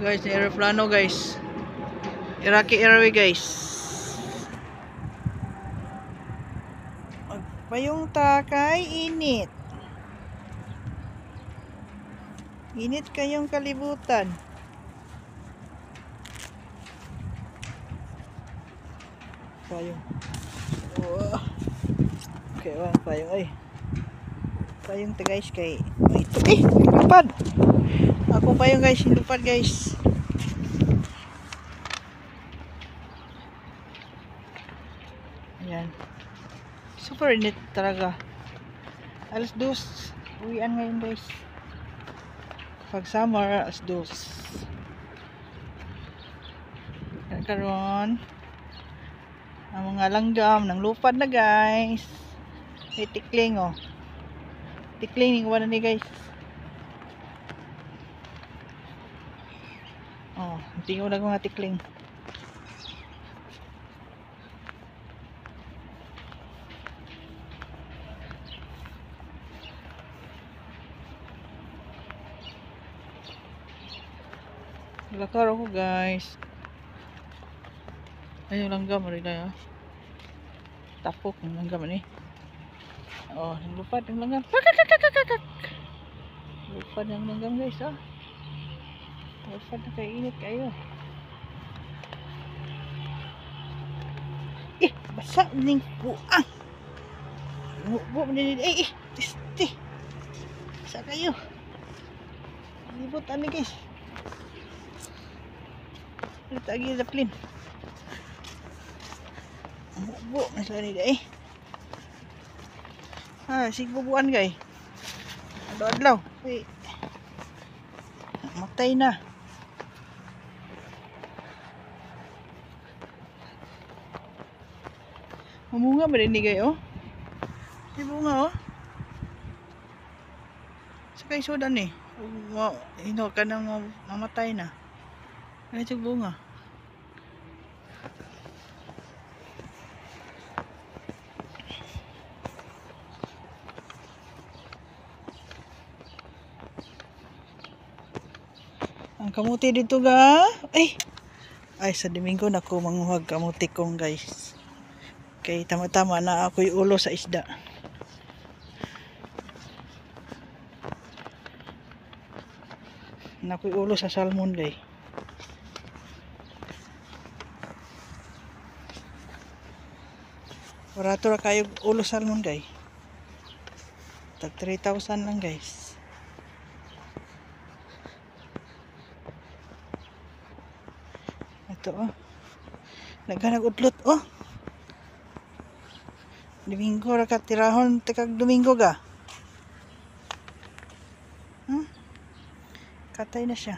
Guys, ni aeroplano guys. Iraqi Airway guys. Magpayong takay init. Init kayong kalibutan. Payong. Oh. Okay, payong ay. Payong ta guys kay ito lupad. Ako payong guys, lupad guys. Ayan. Super init talaga. Alas 2. Uwian ngayon guys. Pag summer, alas 2. Karon ang mga langgam ng lupad na guys. May tikling oh. Tikling yung wala ni guys. Oh, tingnan na mga tikling. Lakar ako guys. Ayun langgam rin na. Tapok ng langgam ni. Oh, lupad ng langgam. Lupad ng langgam guys ah. Lupad na kay init kayo. Basa ning buang. Buang din tisti. Basa kayo. Libot ani guys. Lagi daplin. Buang na sila ni day. Sigbubuan guys. Adlaw-adlaw. Matay na. Mamunga ba rin ni gayo? May bunga oh. Sakay sodan eh. Hino ka nang mamatay na. Ano yung bunga? Ang kamuti dito ga. Ay sa Domingo na ko manguhag kamuti kong guys. Kay tama-tama na ako'y ulo sa isda. Na ako'y ulo sa salmon guys. Barato ra kayo ulo salmon guys. Tag 3,000 lang guys. Ito oh. Naghanag-udlot oh. Domingo ra ka tirahon tekag Domingo ga. Katay na siya.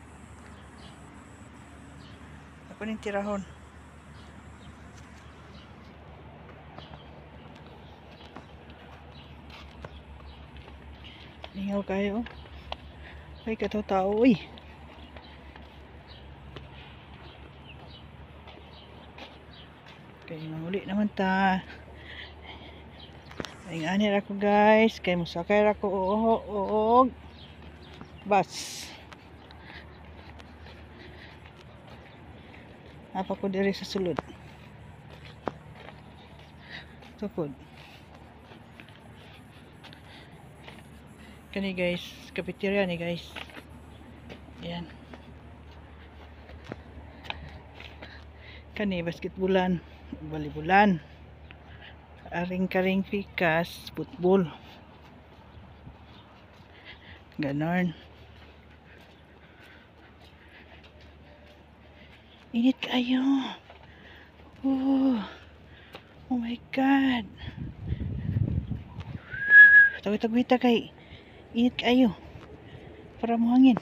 Ako ning tirahon. Lingaw kayo. Ay katao uy. Kaya muli naman ta. Ay anir ako guys. Kaya musakay ako og bus. Apa ko diri sa sulod. Tupod. Kani guys, cafeteria ni guys. Ayan. Kani basketbolan, volleybolan. Aring-karing pikas, football. Ganon. Init kayo. Oh my god. Tawid-tawid kay init kayo. Para mo hangin.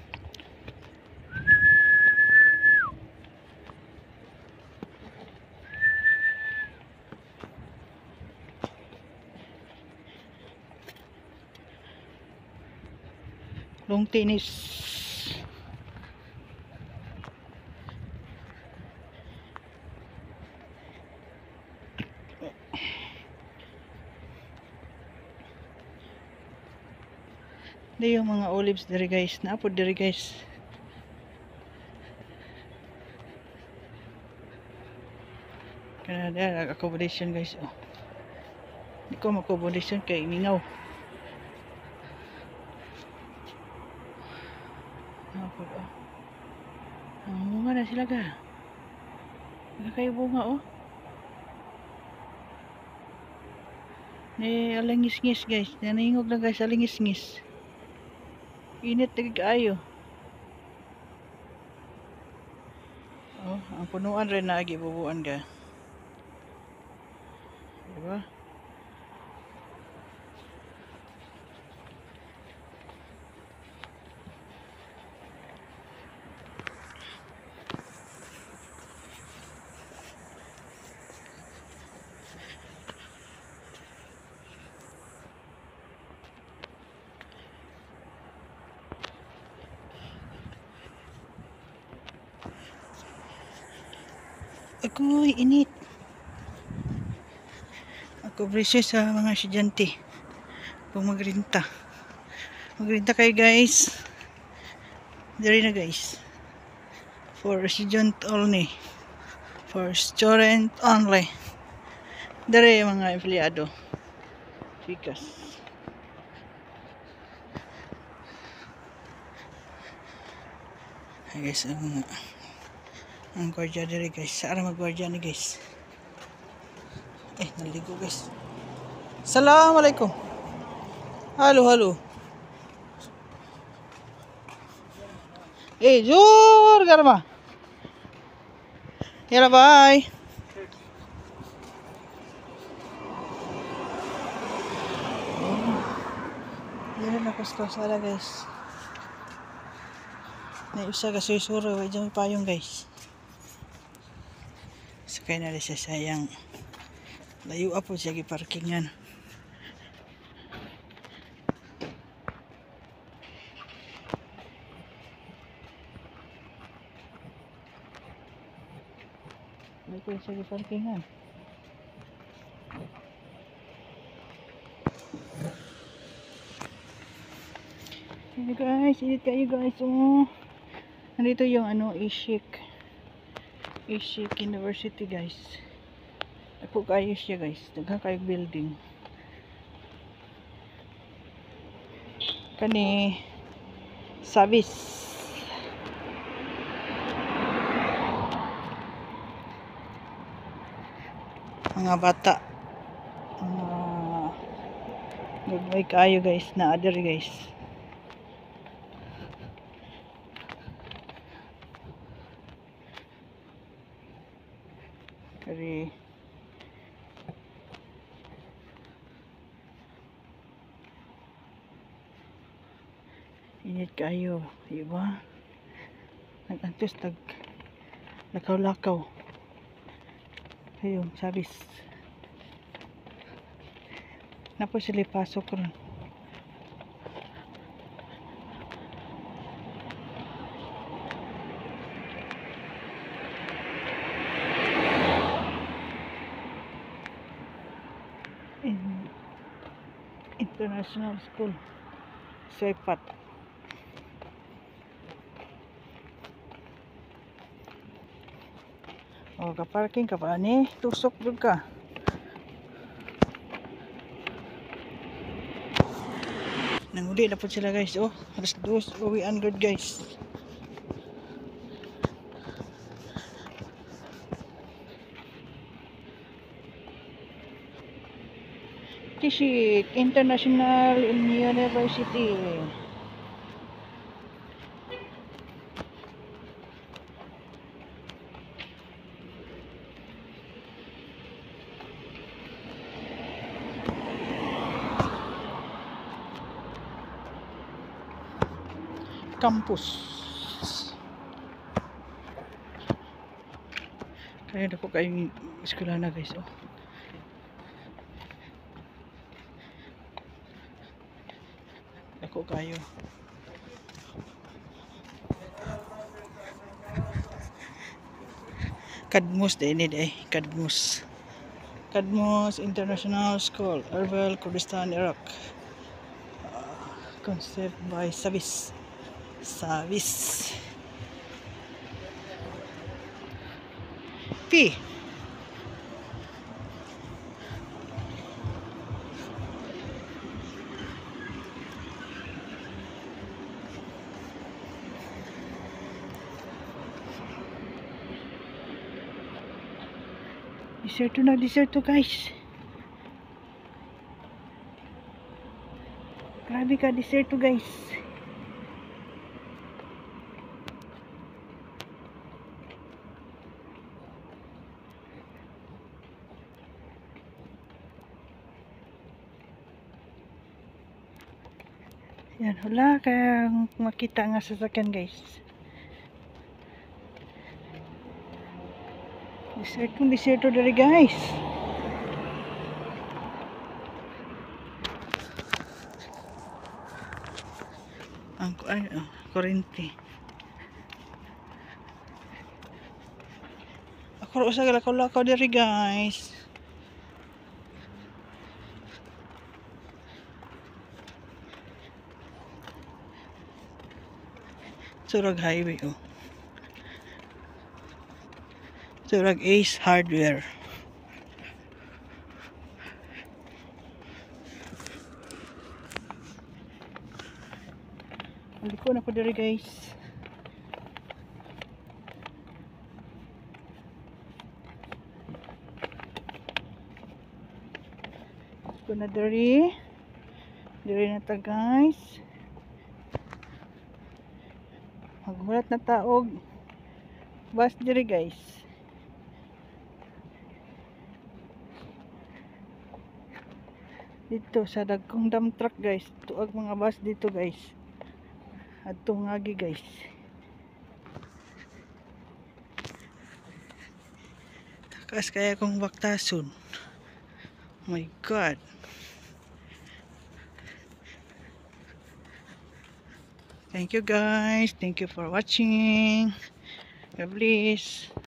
Long tennis. Di yung mga olives diri guys. Naapod diri guys. Ayan, accommodation guys. Oh. Hindi ko accommodation kay mingaw. Bunga na sila ga. Kayo bunga oh. Ni alingis-ngis guys. Naningog na guys alingis-ngis. Init na kaayo. Oh, ang punuan rin na agi bubuan ga. Diba? Agoy, init. Ako presyo sa mga estudyante. Kung magrinta. Magrinta kayo guys. Dari na guys. For student only. For student only. Dari mga empleyado. Fikas. Ay guys, ang gwardiya diri guys. Saan mag-gwardiya ni guys? Naligo guys. Assalamualaikum. Halo, halo. Jur garma. Yala, bye. Yan na kuskusala guys. Naisa ka suysuro. Huwag dyan payong guys. Sakay na rin siya sayang. Layo po siya giparkingan. Layo po siya giparkingan. Hey guys, init kayo guys. Oh. Nandito yung Ishik University guys. Ako kayo siya guys. Daghan kayong building. Kani Sabis. Mga bata. Gagawin kayo guys na other guys. Kari init kayo, diba? Nag-antos lakaw-lakaw. Ayun, Sabis. Napo sila pasok ron. International School Sepat. Kaparking ka pa ni tusok jud ka. Nanguli na po sila guys. Alas 2 uwian good guys. Ishik International University. Campus. Kaya na po kayong eskwela na guys. Ako kayo. Kadmus din Kadmus. Kadmus International School, Erbil, Kurdistan, Iraq. Concept by Sabis. P. Deserto guys. Grabe ka, deserto guys. Yan, wala kang makita nga sasakyan guys. Deserto dari guys. Ang kurente. Ako usa lakaw dari guys. Surag highway oh. Surag Ace Hardware. Aliko na po diri guys. Aliko na diri. Diri na ta guys. Magmulat na taog. Bus diri guys. Dito sa dagkong dump truck guys. Tuag mga bus dito guys. Adto ngagi guys. Takas kaya kong baktason. Oh my god. Thank you guys. Thank you for watching. God bless.